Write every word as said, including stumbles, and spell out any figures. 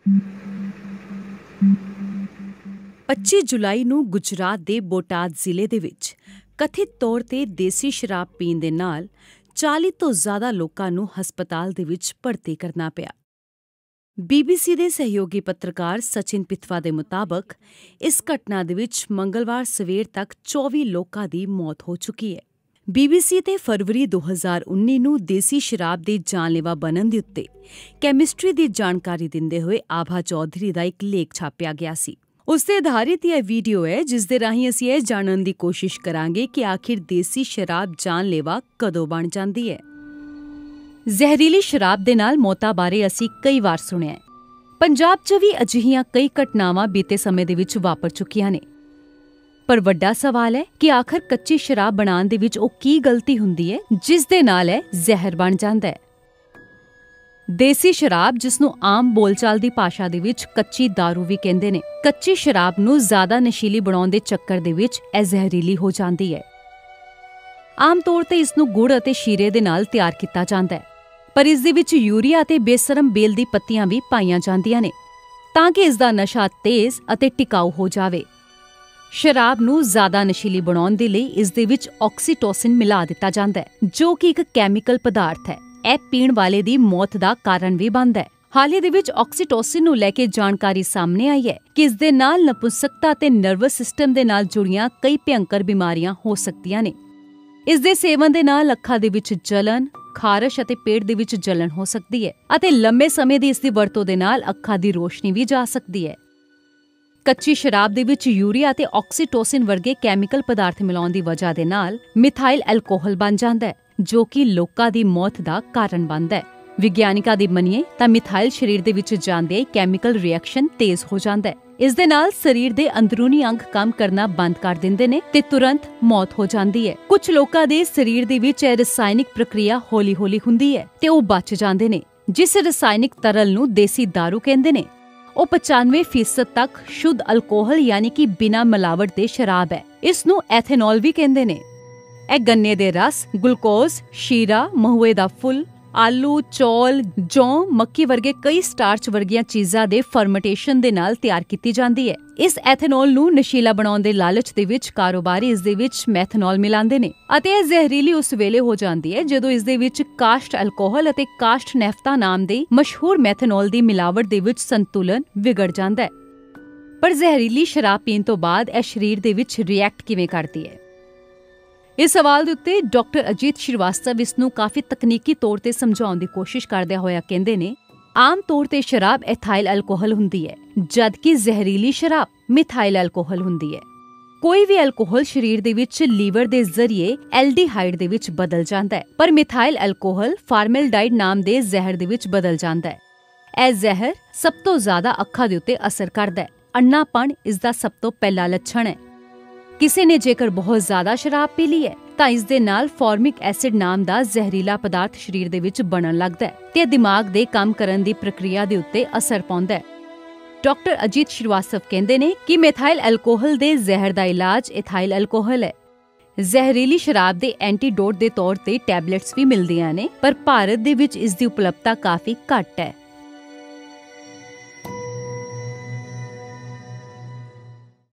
ਪੱਚੀ ਜੁਲਾਈ ਨੂੰ ਗੁਜਰਾਤ ਦੇ ਬੋਟਾਦ ਜ਼ਿਲ੍ਹੇ ਦੇ ਵਿੱਚ ਕਥਿਤ ਤੌਰ ਤੇ ਦੇਸੀ ਸ਼ਰਾਬ ਪੀਣ ਦੇ ਨਾਲ ਚਾਲੀ ਤੋਂ ਜ਼ਿਆਦਾ ਲੋਕਾਂ ਨੂੰ ਹਸਪਤਾਲ ਦੇ ਵਿੱਚ ਭਰਤੀ ਕਰਨਾ ਪਿਆ। ਬੀਬੀਸੀ ਦੇ ਸਹਿਯੋਗੀ ਪੱਤਰਕਾਰ ਸਚਿਨ ਪਿਥਵਾ ਦੇ ਮੁਤਾਬਕ ਇਸ ਘਟਨਾ ਦੇ ਵਿੱਚ ਮੰਗਲਵਾਰ ਸਵੇਰ ਤੱਕ ਚੌਵੀ ਲੋਕਾਂ ਦੀ ਮੌਤ ਹੋ ਚੁੱਕੀ ਹੈ। ਬੀਬੀਸੀ ਤੇ ਫਰਵਰੀ ਦੋ ਹਜ਼ਾਰ ਉੱਨੀ ਨੂੰ ਦੇਸੀ ਸ਼ਰਾਬ ਦੇ ਜਾਨਲੇਵਾ ਬਣਨ ਦੇ ਉੱਤੇ ਕੈਮਿਸਟਰੀ ਦੀ ਜਾਣਕਾਰੀ ਦਿੰਦੇ ਹੋਏ ਆਭਾ ਚੌਧਰੀ ਦਾ ਇੱਕ ਲੇਖ ਛਾਪਿਆ ਗਿਆ ਸੀ। ਉਸ ਤੇ ਆਧਾਰਿਤ ਇਹ ਵੀਡੀਓ ਹੈ ਜਿਸ ਦੇ ਰਾਹੀਂ ਅਸੀਂ ਇਹ ਜਾਣਨ ਦੀ ਕੋਸ਼ਿਸ਼ ਕਰਾਂਗੇ ਕਿ ਆਖਿਰ ਦੇਸੀ ਸ਼ਰਾਬ ਜਾਨਲੇਵਾ ਕਦੋਂ ਬਣ ਜਾਂਦੀ ਹੈ। ਜ਼ਹਿਰੀਲੀ ਸ਼ਰਾਬ ਦੇ ਨਾਲ ਮੌਤਾਂ ਬਾਰੇ ਅਸੀਂ ਕਈ ਵਾਰ ਸੁਣਿਆ ਹੈ। ਪੰਜਾਬ 'ਚ ਵੀ ਅਜਿਹੀਆਂ ਕਈ ਘਟਨਾਵਾਂ ਬੀਤੇ ਸਮੇਂ ਦੇ ਵਿੱਚ ਵਾਪਰ ਚੁੱਕੀਆਂ ਨੇ। ਪਰ ਵੱਡਾ ਸਵਾਲ ਹੈ ਕਿ ਆਖਰ ਕੱਚੀ ਸ਼ਰਾਬ ਬਣਾਉਣ ਦੇ ਵਿੱਚ ਉਹ ਕੀ ਗਲਤੀ ਹੁੰਦੀ ਹੈ ਜਿਸ ਦੇ ਨਾਲ ਇਹ ਜ਼ਹਿਰ ਬਣ ਜਾਂਦਾ ਹੈ। ਦੇਸੀ ਸ਼ਰਾਬ, ਜਿਸ ਨੂੰ ਆਮ ਬੋਲਚਾਲ ਦੀ ਭਾਸ਼ਾ ਦੇ ਵਿੱਚ ਕੱਚੀ ਦਾਰੂ ਵੀ ਕਹਿੰਦੇ ਨੇ, ਕੱਚੀ ਸ਼ਰਾਬ ਨੂੰ ਜ਼ਿਆਦਾ ਨਸ਼ੀਲੀ ਬਣਾਉਣ ਦੇ ਚੱਕਰ ਦੇ ਵਿੱਚ ਇਹ ਜ਼ਹਿਰੀਲੀ ਹੋ ਜਾਂਦੀ ਹੈ। ਆਮ ਤੌਰ ਤੇ ਇਸ ਨੂੰ ਗੁੜ ਅਤੇ ਸ਼ੀਰੇ ਦੇ ਨਾਲ ਤਿਆਰ ਕੀਤਾ ਜਾਂਦਾ ਹੈ, ਪਰ ਇਸ ਦੇ ਵਿੱਚ ਯੂਰੀਆ ਅਤੇ ਬੇਸਰਮ ਬੇਲ ਦੀ ਪੱਤੀਆਂ ਵੀ ਪਾਈਆਂ ਜਾਂਦੀਆਂ ਨੇ ਤਾਂ ਕਿ ਇਸ ਦਾ ਨਸ਼ਾ ਤੇਜ਼ ਅਤੇ ਟਿਕਾਊ ਹੋ ਜਾਵੇ। ਸ਼ਰਾਬ ਨੂੰ ਜ਼ਿਆਦਾ ਨਸ਼ੀਲੀ ਬਣਾਉਣ ਦੇ ਲਈ ਇਸ ਦੇ ਵਿੱਚ ਆਕਸੀਟੋਸਿਨ ਮਿਲਾ ਦਿੱਤਾ ਜਾਂਦਾ ਹੈ, ਜੋ ਕਿ ਇੱਕ ਕੈਮੀਕਲ ਪਦਾਰਥ ਹੈ। ਇਹ ਪੀਣ ਵਾਲੇ ਦੀ ਮੌਤ ਦਾ ਕਾਰਨ ਵੀ ਬਣਦਾ ਹੈ। ਹਾਲ ਹੀ ਦੇ ਵਿੱਚ ਆਕਸੀਟੋਸਿਨ ਨੂੰ ਲੈ ਕੇ ਜਾਣਕਾਰੀ ਸਾਹਮਣੇ ਆਈ ਹੈ ਕਿ ਇਸ ਦੇ ਨਾਲ ਨਪੁੰਸਕਤਾ ਤੇ ਨਰਵਸ ਸਿਸਟਮ ਦੇ ਨਾਲ ਜੁੜੀਆਂ ਕਈ ਭਿਅੰਕਰ ਬਿਮਾਰੀਆਂ ਹੋ ਸਕਦੀਆਂ ਨੇ। ਇਸ ਦੇ ਸੇਵਨ ਦੇ ਨਾਲ ਅੱਖਾਂ ਦੇ ਵਿੱਚ ਜਲਨ, ਖਾਰਸ਼ ਅਤੇ ਪੇਟ ਦੇ ਵਿੱਚ ਜਲਨ ਹੋ ਸਕਦੀ ਹੈ ਅਤੇ ਲੰਮੇ ਸਮੇਂ ਦੀ ਇਸ ਦੀ ਵਰਤੋਂ ਦੇ ਨਾਲ ਅੱਖਾਂ ਦੀ ਰੋਸ਼ਨੀ ਵੀ ਜਾ ਸਕਦੀ ਹੈ। ਕੱਚੀ ਸ਼ਰਾਬ ਦੇ ਵਿੱਚ ਯੂਰੀਆ ਅਤੇ ਆਕਸੀਟੋਸਿਨ ਵਰਗੇ ਕੈਮੀਕਲ ਪਦਾਰਥ ਮਿਲਾਉਣ ਦੀ ਵਜ੍ਹਾ ਦੇ ਨਾਲ ਮਿਥਾਈਲ ਐਲਕੋਹਲ ਬਣ ਜਾਂਦਾ ਹੈ, ਜੋ ਕਿ ਲੋਕਾਂ ਦੀ ਮੌਤ ਦਾ ਕਾਰਨ ਬਣਦਾ ਹੈ। ਵਿਗਿਆਨਿਕਾਂ ਦੀ ਮੰਨੀਏ ਤਾਂ ਮਿਥਾਈਲ ਸਰੀਰ ਦੇ ਵਿੱਚ ਜਾਂਦੇ ਹੀ ਕੈਮੀਕਲ ਰਿਐਕਸ਼ਨ ਤੇਜ਼ ਹੋ ਜਾਂਦਾ ਹੈ। ਇਸ ਦੇ ਨਾਲ ਸਰੀਰ ਦੇ ਅੰਦਰੂਨੀ ਅੰਗ ਕੰਮ ਕਰਨਾ ਬੰਦ ਕਰ ਦਿੰਦੇ ਨੇ ਤੇ ਤੁਰੰਤ ਮੌਤ ਹੋ ਜਾਂਦੀ ਹੈ। ਕੁਝ ਲੋਕਾਂ ਦੇ ਸਰੀਰ ਦੇ ਵਿੱਚ ਇਹ ਰਸਾਇਣਿਕ ਪ੍ਰਕਿਰਿਆ ਹੌਲੀ-ਹੌਲੀ ਹੁੰਦੀ ਹੈ ਤੇ ਉਹ ਬਚ ਜਾਂਦੇ ਨੇ। ਜਿਸ ਰਸਾਇਣਿਕ ਤਰਲ ਨੂੰ ਦੇਸੀ ਦਾਰੂ ਕਹਿੰਦੇ ਨੇ, ਉਹ ਪਚਾਨਵੇਂ ਫੀਸਦ ਤੱਕ ਸ਼ੁੱਧ ਅਲਕੋਹਲ ਯਾਨੀ ਕਿ ਬਿਨਾਂ ਮਿਲਾਵਟ ਦੇ ਸ਼ਰਾਬ ਹੈ। ਇਸ ਨੂੰ ਐਥੇਨੋਲ ਵੀ ਕਹਿੰਦੇ ਨੇ। ਇਹ ਗੰਨੇ ਦੇ ਰਸ, ਗਲੂਕੋਜ਼, ਸ਼ੀਰਾ, ਮਹੂਏ ਦਾ ਫੁੱਲ, ਆਲੂ, ਚੌਲ, ਜੌਂ, ਮੱਕੀ ਵਰਗੇ ਕਈ ਸਟਾਰਚ ਵਰਗੀਆਂ ਚੀਜ਼ਾਂ ਦੇ ਫਰਮੈਂਟੇਸ਼ਨ ਦੇ ਨਾਲ ਤਿਆਰ ਕੀਤੀ ਜਾਂਦੀ ਹੈ। ਇਸ ਐਥੇਨੋਲ ਨੂੰ ਨਸ਼ੀਲਾ ਬਣਾਉਣ ਦੇ ਲਾਲਚ ਦੇ ਵਿੱਚ ਕਾਰੋਬਾਰੀ ਇਸ ਦੇ ਵਿੱਚ ਮੈਥਨੋਲ ਮਿਲਾਉਂਦੇ ਨੇ ਅਤੇ ਇਹ ਜ਼ਹਿਰੀਲੀ ਉਸ ਵੇਲੇ ਹੋ ਜਾਂਦੀ ਹੈ ਜਦੋਂ ਇਸ ਦੇ ਵਿੱਚ ਕਾਸਟ ਅਲਕੋਹਲ ਅਤੇ ਕਾਸਟ ਨੈਫਤਾ ਨਾਮ ਦੇ ਮਸ਼ਹੂਰ ਮੈਥਨੋਲ ਦੀ ਮਿਲਾਵਟ ਦੇ ਵਿੱਚ ਸੰਤੁਲਨ ਵਿਗੜ ਜਾਂਦਾ ਹੈ। ਪਰ ਜ਼ਹਿਰੀਲੀ ਸ਼ਰਾਬ ਪੀਣ ਤੋਂ ਬਾਅਦ ਇਹ ਸਰੀਰ ਦੇ ਵਿੱਚ ਰਿਐਕਟ ਕਿਵੇਂ ਕਰਦੀ ਹੈ? ਇਸ ਸਵਾਲ ਦੇ ਉੱਤੇ ਡਾਕਟਰ ਅਜੀਤ ਸ਼੍ਰੀਵਾਸਤਵ ਇਸ ਨੂੰ ਕਾਫੀ ਤਕਨੀਕੀ ਤੌਰ ਤੇ ਸਮਝਾਉਣ ਦੀ ਕੋਸ਼ਿਸ਼ ਕਰਦਿਆਂ ਹੋਇਆ ਕਹਿੰਦੇ ਨੇ, ਆਮ ਤੌਰ ਤੇ ਸ਼ਰਾਬ ਐਥਾਈਲ ਅਲਕੋਹਲ ਹੁੰਦੀ ਹੈ, ਜਦਕਿ ਜ਼ਹਿਰੀਲੀ ਸ਼ਰਾਬ ਮਿਥਾਈਲ ਅਲਕੋਹਲ ਹੁੰਦੀ ਹੈ। ਕੋਈ ਵੀ ਅਲਕੋਹਲ ਸਰੀਰ ਦੇ ਵਿੱਚ ਲੀਵਰ ਦੇ ਜ਼ਰੀਏ ਐਲਡੀਹਾਈਡ ਦੇ ਵਿੱਚ ਬਦਲ ਜਾਂਦਾ ਹੈ, ਪਰ ਮਿਥਾਈਲ ਅਲਕੋਹਲ ਫਾਰਮੈਲਡਾਈਡ ਨਾਮ ਦੇ ਜ਼ਹਿਰ ਦੇ ਵਿੱਚ ਬਦਲ ਜਾਂਦਾ ਹੈ। ਇਹ ਜ਼ਹਿਰ ਸਭ ਤੋਂ ਜ਼ਿਆਦਾ ਅੱਖਾਂ ਦੇ ਉੱਤੇ ਅਸਰ ਕਰਦਾ ਹੈ। ਅੰਨਾਪਣ ਇਸ ਦਾ ਸਭ ਤੋਂ ਪਹਿਲਾ ਲੱਛਣ ਹੈ। ਕਿਸੇ ਨੇ ਜੇਕਰ ਬਹੁਤ ਜ਼ਿਆਦਾ ਸ਼ਰਾਬ ਪੀ ਲਈ ਹੈ ਤਾਂ ਇਸ ਦੇ ਨਾਲ ਫਾਰਮਿਕ ਐਸਿਡ ਨਾਮ ਦਾ ਜ਼ਹਿਰੀਲਾ ਪਦਾਰਥ ਸਰੀਰ ਦੇ ਵਿੱਚ ਬਣਨ ਲੱਗਦਾ ਹੈ ਤੇ ਦਿਮਾਗ ਦੇ ਕੰਮ ਕਰਨ ਦੀ ਪ੍ਰਕਿਰਿਆ ਦੇ ਉੱਤੇ ਅਸਰ ਪਾਉਂਦਾ ਹੈ। ਡਾਕਟਰ ਅਜੀਤ ਸ਼੍ਰੀਵਾਸਤਵ ਕਹਿੰਦੇ ਨੇ ਕਿ ਮਿਥਾਈਲ ਅਲਕੋਹਲ ਦੇ ਜ਼ਹਿਰ ਦਾ ਇਲਾਜ ਇਥਾਈਲ ਅਲਕੋਹਲ ਹੈ। ਜ਼ਹਿਰੀਲੀ ਸ਼ਰਾਬ ਦੇ ਐਂਟੀਡੋਟ ਦੇ ਤੌਰ ਤੇ ਟੈਬਲੇਟਸ ਵੀ ਮਿਲਦੀਆਂ ਨੇ, ਪਰ ਭਾਰਤ ਦੇ ਵਿੱਚ ਇਸ ਦੀ ਉਪਲਬਧਤਾ ਕਾਫੀ ਘੱਟ ਹੈ।